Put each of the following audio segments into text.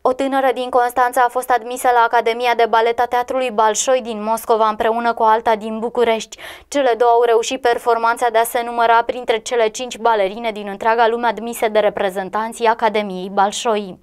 O tânără din Constanța a fost admisă la Academia de Balet a Teatrului Balșoi din Moscova împreună cu alta din București. Cele două au reușit performanța de a se număra printre cele 5 balerine din întreaga lume admise de reprezentanții Academiei Balșoi.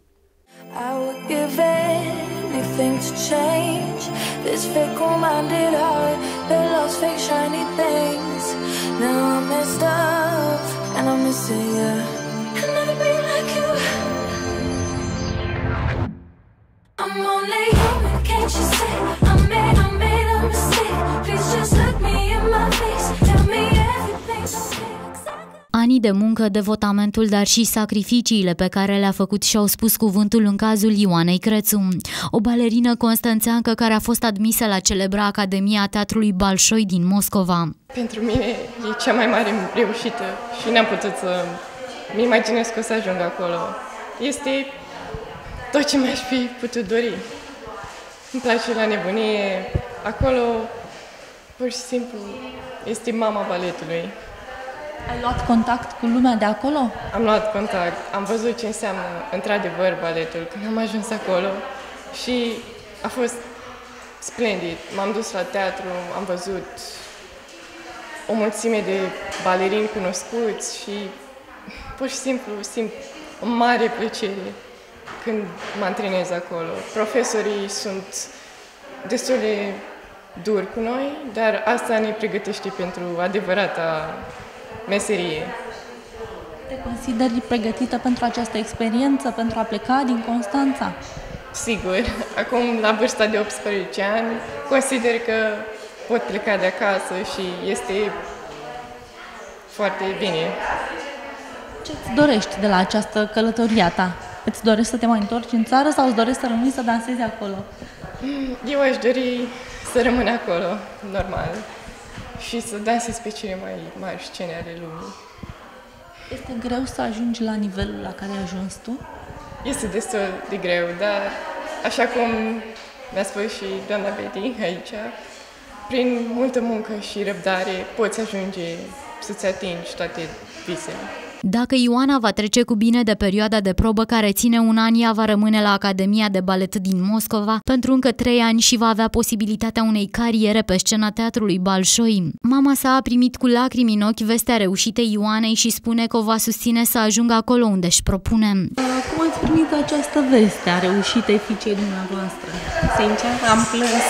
I'm only human, can't you see? I made a mistake. Please just look me in my face. Tell me everything's okay. Ani de muncă, devotamentul, dar și sacrificiile pe care le-a făcut și-au spus cuvântul în cazul Ioanei Crețu, o balerină constanțeancă care a fost admisă la celebra Academia Teatrului Balșoi din Moscova. Pentru mine e cea mai mare reușită și n-am putut să-mi imaginez că o să ajung acolo. Este tot ce mi-aș fi putut dori. Îmi place la nebunie. Acolo, pur și simplu, este mama baletului. Ai luat contact cu lumea de acolo? Am luat contact. Am văzut ce înseamnă, într-adevăr, baletul când am ajuns acolo și a fost splendid. M-am dus la teatru, am văzut o mulțime de balerini cunoscuți și, pur și simplu, simt o mare plăcere când mă antrenez acolo. Profesorii sunt destul de duri cu noi, dar asta ne pregătește pentru adevărata meserie. Te consideri pregătită pentru această experiență, pentru a pleca din Constanța? Sigur. Acum, la vârsta de 18 ani, consider că pot pleca de acasă și este foarte bine. Ce-ți dorești de la această călătorie a ta? Îți dorești să te mai întorci în țară sau îți dorești să rămâi să dansezi acolo? Eu aș dori să rămân acolo, normal, și să dansez pe cele mai mari scene ale lumii. Este greu să ajungi la nivelul la care ai ajuns tu? Este destul de greu, dar așa cum mi-a spus și doamna Betty aici, prin multă muncă și răbdare poți ajunge să-ți atingi toate visele. Dacă Ioana va trece cu bine de perioada de probă care ține un an, ea va rămâne la Academia de Balet din Moscova pentru încă 3 ani și va avea posibilitatea unei cariere pe scena Teatrului Balșoi. Mama sa a primit cu lacrimi în ochi vestea reușitei Ioanei și spune că o va susține să ajungă acolo unde își propune. Cum ați primit această veste a reușitei fiicei dumneavoastră? Sincer, am plâns.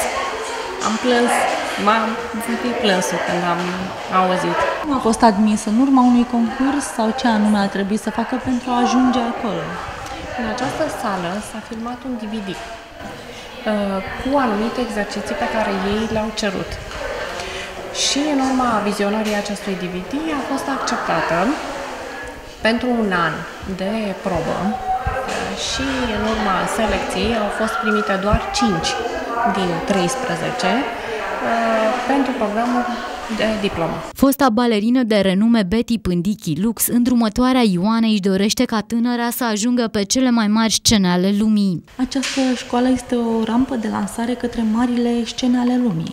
M-am simțit plânsul când am auzit. Cum a fost admis? În urma unui concurs sau ce anume a trebuit să facă pentru a ajunge acolo? În această sală s-a filmat un DVD cu anumite exerciții pe care ei le-au cerut. Și în urma vizionării acestui DVD a fost acceptată pentru un an de probă și în urma selecției au fost primite doar 5 din 13 pentru programul de diplomă. Fosta balerină de renume Betty Pândichi Lux, îndrumătoarea Ioanei, își dorește ca tânăra să ajungă pe cele mai mari scene ale lumii. Această școală este o rampă de lansare către marile scene ale lumii.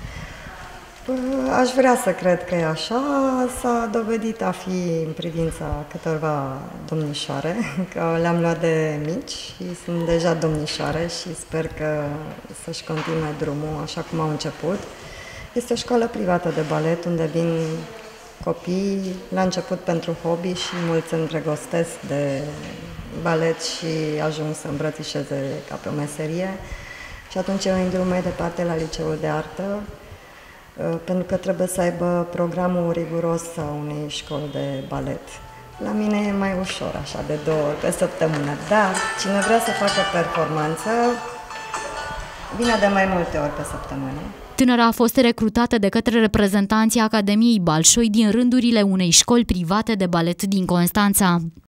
Aș vrea să cred că e așa. S-a dovedit a fi în privința câtorva domnișoare, că le-am luat de mici și sunt deja domnișoare și sper că să-și continue drumul așa cum au început. Este o școală privată de balet unde vin copii la început pentru hobby și mulți îndrăgostesc de balet și ajung să îmbrățișeze ca pe o meserie. Și atunci eu îndrum mai departe la Liceul de Artă, pentru că trebuie să aibă programul riguros a unei școli de balet. La mine e mai ușor, așa, de 2 ori pe săptămână, dar cine vrea să facă performanță, vine de mai multe ori pe săptămână. Tânăra a fost recrutată de către reprezentanții Academiei Balșoi din rândurile unei școli private de balet din Constanța.